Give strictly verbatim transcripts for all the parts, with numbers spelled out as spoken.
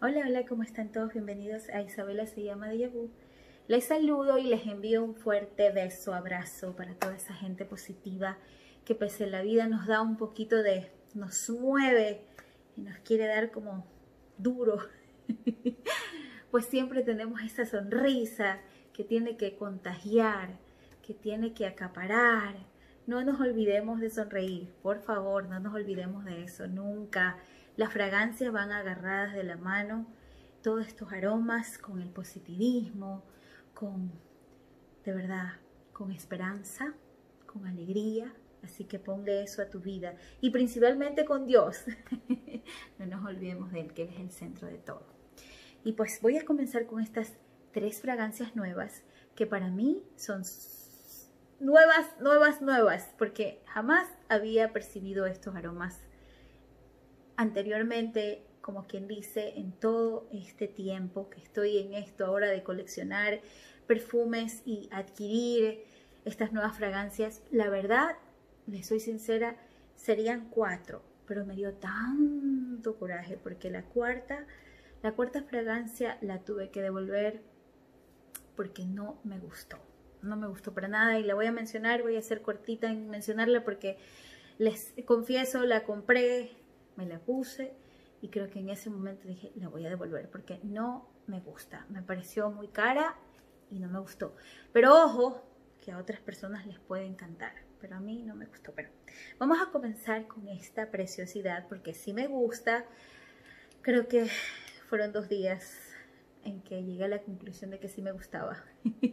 Hola, hola, ¿cómo están todos? Bienvenidos a Isabela se llama Déjà Vu. Les saludo y les envío un fuerte beso, abrazo para toda esa gente positiva que pese a la vida nos da un poquito de, nos mueve y nos quiere dar como duro. Pues siempre tenemos esa sonrisa que tiene que contagiar, que tiene que acaparar. No nos olvidemos de sonreír, por favor, no nos olvidemos de eso, nunca. Las fragancias van agarradas de la mano, todos estos aromas con el positivismo, con, de verdad, con esperanza, con alegría. Así que ponle eso a tu vida y principalmente con Dios. No nos olvidemos de Él, que Él es el centro de todo. Y pues voy a comenzar con estas tres fragancias nuevas que para mí son nuevas, nuevas, nuevas, porque jamás había percibido estos aromas anteriormente, como quien dice, en todo este tiempo que estoy en esto ahora de coleccionar perfumes y adquirir estas nuevas fragancias. La verdad, les soy sincera, serían cuatro, pero me dio tanto coraje porque la cuarta, la cuarta fragancia la tuve que devolver porque no me gustó. No me gustó para nada y la voy a mencionar, voy a ser cortita en mencionarla porque les confieso, la compré, me la puse y creo que en ese momento dije, la voy a devolver porque no me gusta. Me pareció muy cara y no me gustó. Pero ojo, que a otras personas les puede encantar, pero a mí no me gustó. Pero vamos a comenzar con esta preciosidad porque sí me gusta. Creo que fueron dos días en que llegué a la conclusión de que sí me gustaba.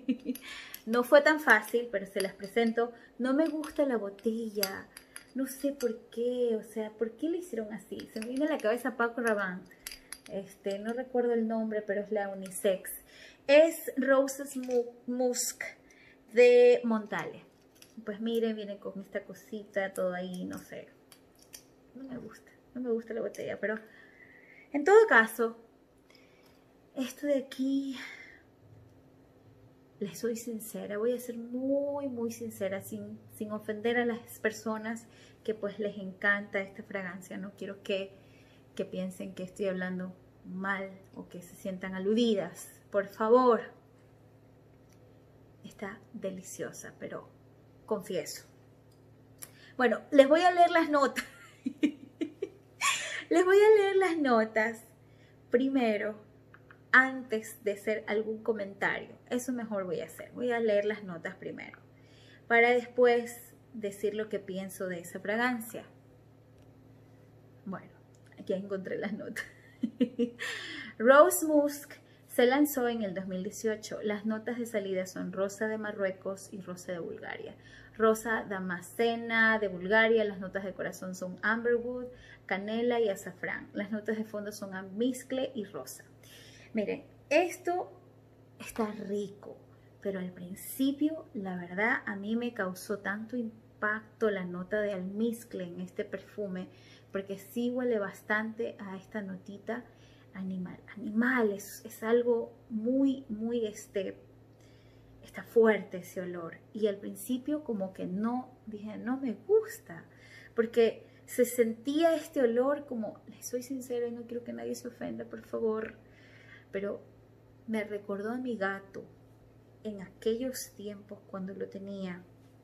No fue tan fácil, pero se las presento. No me gusta la botella. No sé por qué, o sea, ¿por qué le hicieron así? Se me vino a la cabeza Paco Rabanne. Este, no recuerdo el nombre, pero es la unisex. Es Roses Musk de Montale. Pues miren, viene con esta cosita, todo ahí, no sé. No me gusta, no me gusta la botella, pero en todo caso, esto de aquí, les soy sincera, voy a ser muy, muy sincera, sin, sin ofender a las personas que pues les encanta esta fragancia. No quiero que, que piensen que estoy hablando mal o que se sientan aludidas. Por favor, está deliciosa, pero confieso. Bueno, les voy a leer las notas. Les voy a leer las notas primero, antes de hacer algún comentario. Eso mejor voy a hacer. Voy a leer las notas primero, para después decir lo que pienso de esa fragancia. Bueno, aquí encontré las notas. Rose Musk se lanzó en el dos mil dieciocho. Las notas de salida son rosa de Marruecos y rosa de Bulgaria. Rosa damascena de Bulgaria. Las notas de corazón son amberwood, canela y azafrán. Las notas de fondo son almizcle y rosa. Miren, esto está rico, pero al principio, la verdad, a mí me causó tanto impacto la nota de almizcle en este perfume, porque sí huele bastante a esta notita animal. Animal, es, es algo muy, muy, este, está fuerte ese olor. Y al principio como que no, dije, no me gusta, porque se sentía este olor como, les soy sincera y no quiero que nadie se ofenda, por favor, pero me recordó a mi gato en aquellos tiempos cuando lo tenía.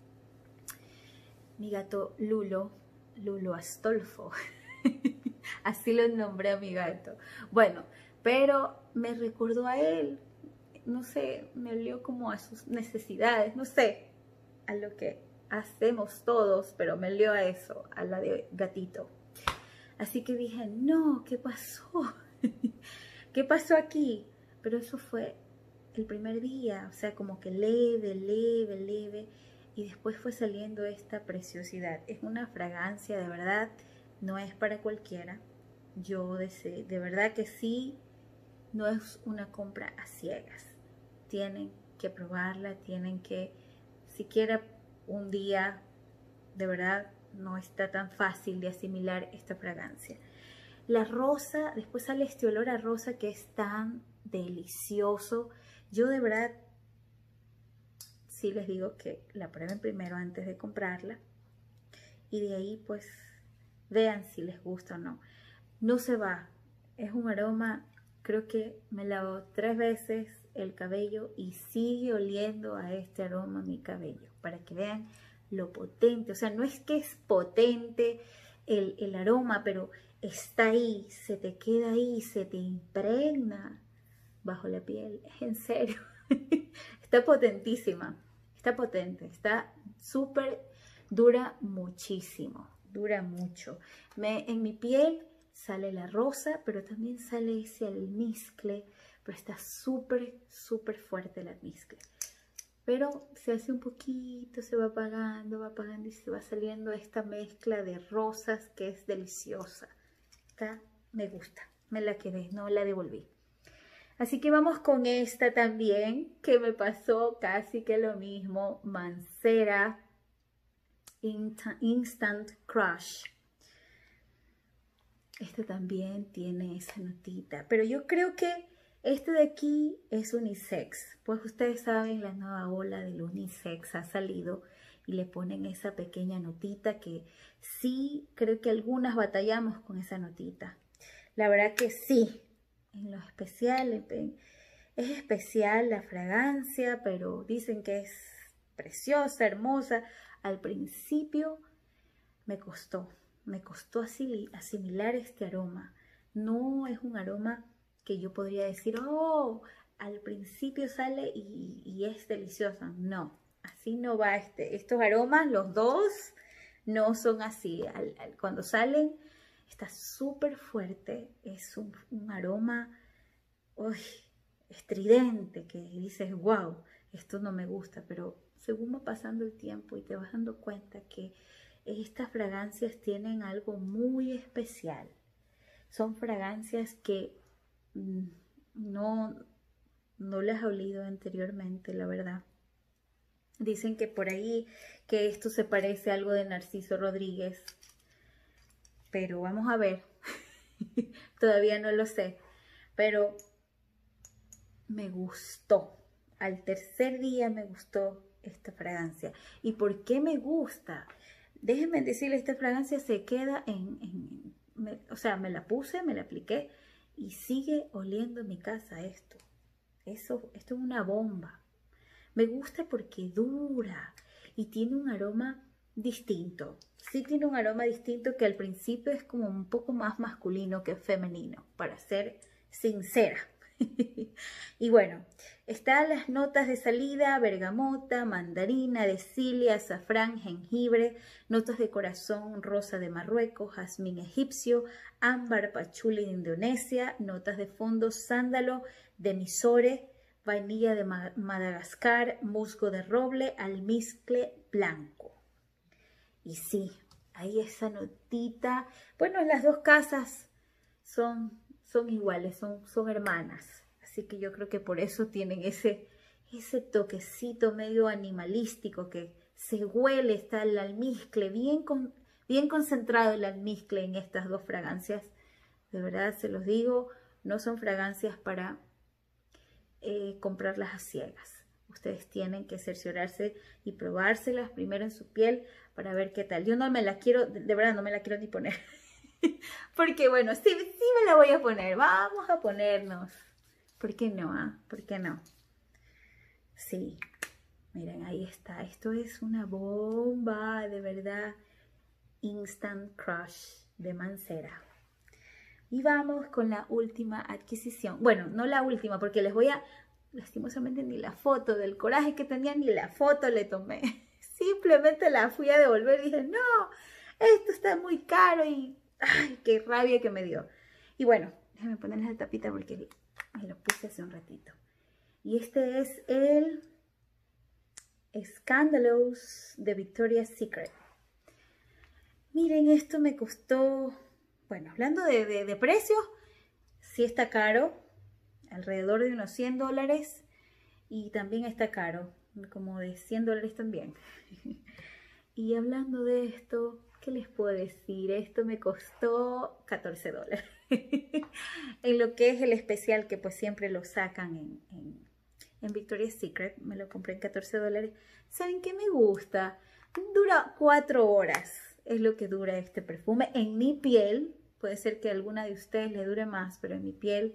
Mi gato Lulo, Lulo Astolfo. Así lo nombré a mi gato. Bueno, pero me recordó a él. No sé, me olió como a sus necesidades. No sé, a lo que hacemos todos, pero me olió a eso, a la de gatito. Así que dije, no, ¿qué pasó? ¿Qué pasó aquí? Pero eso fue el primer día, o sea, como que leve, leve, leve, y después fue saliendo esta preciosidad. Es una fragancia, de verdad, no es para cualquiera. Yo de, de verdad que sí, no es una compra a ciegas. Tienen que probarla, tienen que, siquiera un día, de verdad, no está tan fácil de asimilar esta fragancia. La rosa, después sale este olor a rosa que es tan delicioso. Yo de verdad sí les digo que la prueben primero antes de comprarla. Y de ahí pues vean si les gusta o no. No se va. Es un aroma creo que me lavo tres veces el cabello y sigue oliendo a este aroma mi cabello, para que vean lo potente. O sea, no es que es potente el, el aroma, pero está ahí, se te queda ahí, se te impregna bajo la piel. En serio, está potentísima, está potente, está súper, dura muchísimo, dura mucho. Me, en mi piel sale la rosa, pero también sale ese almizcle, pero está súper, súper fuerte el almizcle. Pero se hace un poquito, se va apagando, va apagando y se va saliendo esta mezcla de rosas que es deliciosa. Está, me gusta, me la quedé, no la devolví. Así que vamos con esta también, que me pasó casi que lo mismo, Mancera Instant Crush. Este también tiene esa notita, pero yo creo que este de aquí es unisex. Pues ustedes saben, la nueva ola del unisex ha salido y le ponen esa pequeña notita que sí, creo que algunas batallamos con esa notita. La verdad que sí, en lo especial, es especial la fragancia, pero dicen que es preciosa, hermosa. Al principio me costó. Me costó asimilar este aroma. No es un aroma que yo podría decir, oh, al principio sale y, y es deliciosa. No, así no va este. Estos aromas, los dos, no son así. Al, al, cuando salen, está súper fuerte. Es un, un aroma uy, estridente que dices, wow, esto no me gusta. Pero según va pasando el tiempo y te vas dando cuenta que estas fragancias tienen algo muy especial. Son fragancias que mmm, no, no las he olido anteriormente, la verdad. Dicen que por ahí que esto se parece a algo de Narciso Rodríguez. Pero vamos a ver. Todavía no lo sé. Pero me gustó. Al tercer día me gustó esta fragancia. ¿Y por qué me gusta? Déjenme decirles, esta fragancia se queda en, en me, o sea, me la puse, me la apliqué y sigue oliendo en mi casa esto. Eso, esto es una bomba. Me gusta porque dura y tiene un aroma distinto. Sí tiene un aroma distinto que al principio es como un poco más masculino que femenino, para ser sincera. Y bueno, están las notas de salida: bergamota, mandarina, desilia, azafrán, jengibre, notas de corazón, rosa de Marruecos, jazmín egipcio, ámbar, pachuli de Indonesia, notas de fondo, sándalo de Mysore, vainilla de Madagascar, musgo de roble, almizcle blanco. Y sí, hay esa notita. Bueno, las dos casas son... son iguales, son, son hermanas, así que yo creo que por eso tienen ese, ese toquecito medio animalístico que se huele, está el almizcle, bien, con, bien concentrado el almizcle en estas dos fragancias. De verdad se los digo, no son fragancias para eh, comprarlas a ciegas. Ustedes tienen que cerciorarse y probárselas primero en su piel para ver qué tal. Yo no me la quiero, de, de verdad no me la quiero ni poner. Porque bueno, sí, sí me la voy a poner. Vamos a ponernos. ¿Por qué no? Ah? ¿Por qué no? Sí. Miren, ahí está. Esto es una bomba, de verdad. Instant Crush de Mancera. Y vamos con la última adquisición. Bueno, no la última, porque les voy a... Lastimosamente ni la foto del coraje que tenía, ni la foto le tomé. Simplemente la fui a devolver y dije, no, esto está muy caro y... ¡ay, qué rabia que me dio! Y bueno, déjenme ponerles la tapita porque me lo puse hace un ratito. Y este es el Scandalous de Victoria's Secret. Miren, esto me costó... Bueno, hablando de, de, de precios, sí está caro. Alrededor de unos cien dólares. Y también está caro. Como de cien dólares también. Y hablando de esto... ¿qué les puedo decir? Esto me costó catorce dólares. En lo que es el especial, que pues siempre lo sacan en, en, en Victoria's Secret. Me lo compré en catorce dólares. ¿Saben qué me gusta? Dura cuatro horas. Es lo que dura este perfume. En mi piel, puede ser que a alguna de ustedes le dure más, pero en mi piel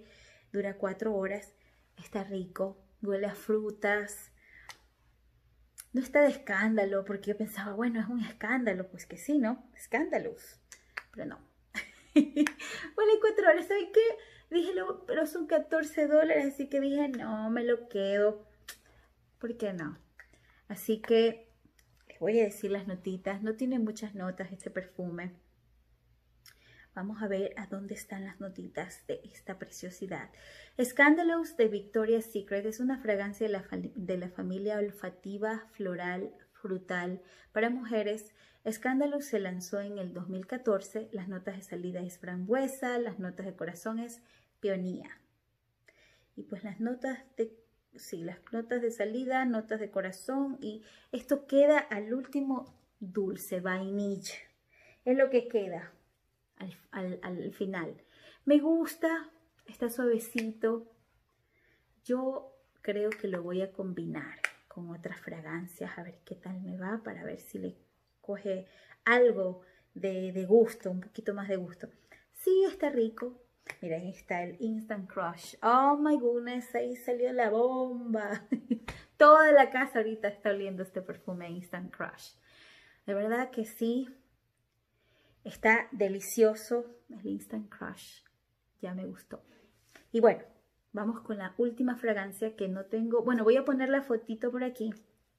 dura cuatro horas, está rico, huele a frutas. No está de escándalo, porque yo pensaba, bueno, es un escándalo, pues que sí, ¿no? Escándalos, pero no. Huele cuatro horas, ¿sabes qué? Dije, pero son catorce dólares, así que dije, no, me lo quedo. ¿Por qué no? Así que les voy a decir las notitas. No tiene muchas notas este perfume. Vamos a ver a dónde están las notitas de esta preciosidad. Scandalous de Victoria's Secret es una fragancia de la, de la familia olfativa floral frutal para mujeres. Scandalous se lanzó en el dos mil catorce. Las notas de salida es frambuesa, las notas de corazón es peonía. Y pues las notas de, sí, las notas de salida, notas de corazón, y esto queda al último dulce, vainilla. Es lo que queda. Al, al, al final. Me gusta, está suavecito. Yo creo que lo voy a combinar con otras fragancias, a ver qué tal me va, para ver si le coge algo de, de gusto, un poquito más de gusto. Sí, está rico. Mira, ahí está el Instant Crush. Oh my goodness, ahí salió la bomba. Toda la casa ahorita está oliendo este perfume Instant Crush. De verdad que sí. Está delicioso el Instant Crush. Ya me gustó. Y bueno, vamos con la última fragancia que no tengo. Bueno, voy a poner la fotito por aquí.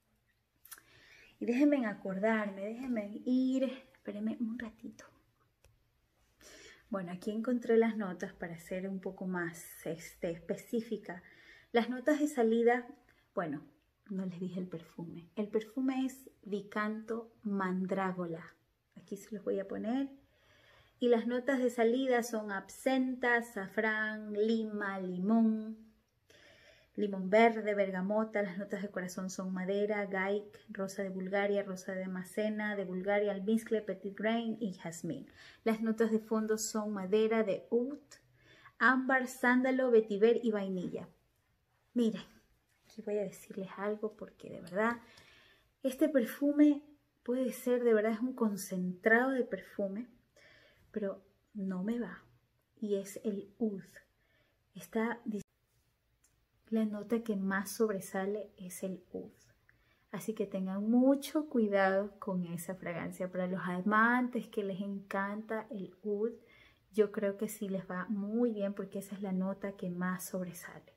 Y déjenme acordarme, déjenme ir. Espérenme un ratito. Bueno, aquí encontré las notas para ser un poco más este, específica. Las notas de salida, bueno, no les dije el perfume. El perfume es Vicanto Mandrágora. Aquí se los voy a poner. Y las notas de salida son absenta, azafrán, lima, limón, limón verde, bergamota. Las notas de corazón son madera, gaik, rosa de Bulgaria, rosa de Macena, de Bulgaria, almizcle, petit grain y jazmín. Las notas de fondo son madera de oud, ámbar, sándalo, vetiver y vainilla. Miren, aquí voy a decirles algo porque de verdad este perfume puede ser, de verdad es un concentrado de perfume, pero no me va. Y es el oud. Está, la nota que más sobresale es el oud. Así que tengan mucho cuidado con esa fragancia. Para los amantes que les encanta el oud, yo creo que sí les va muy bien porque esa es la nota que más sobresale.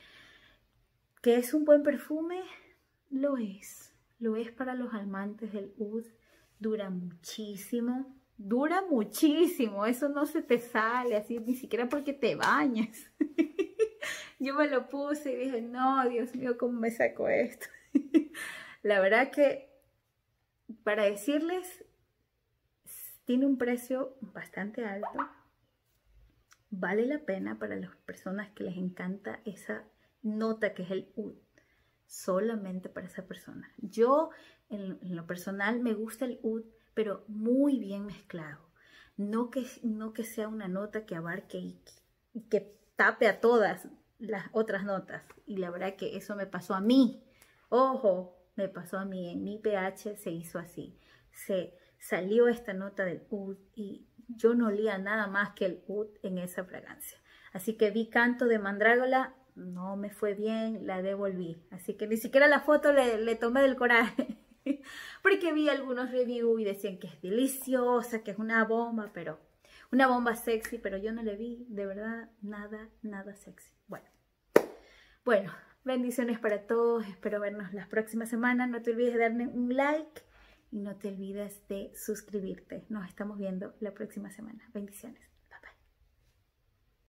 ¿Que es un buen perfume? Lo es. Lo es para los amantes del oud. Dura muchísimo. Dura muchísimo. Eso no se te sale así, ni siquiera porque te bañes. Yo me lo puse y dije, no, Dios mío, ¿cómo me saco esto? La verdad que, para decirles, tiene un precio bastante alto. Vale la pena para las personas que les encanta esa nota que es el oud. Solamente para esa persona. Yo, en, en lo personal, me gusta el oud, pero muy bien mezclado. No que, no que sea una nota que abarque y que, que tape a todas las otras notas. Y la verdad que eso me pasó a mí. Ojo, me pasó a mí. En mi pH se hizo así. Se salió esta nota del oud y yo no olía nada más que el oud en esa fragancia. Así que Vicanto de Mandrágora no me fue bien, la devolví. Así que ni siquiera la foto le, le tomé del coraje. Porque vi algunos reviews y decían que es deliciosa, que es una bomba, pero una bomba sexy, pero yo no le vi, de verdad, nada, nada sexy. Bueno, bueno, bendiciones para todos. Espero vernos las próximas semanas. No te olvides de darle un like y no te olvides de suscribirte. Nos estamos viendo la próxima semana. Bendiciones.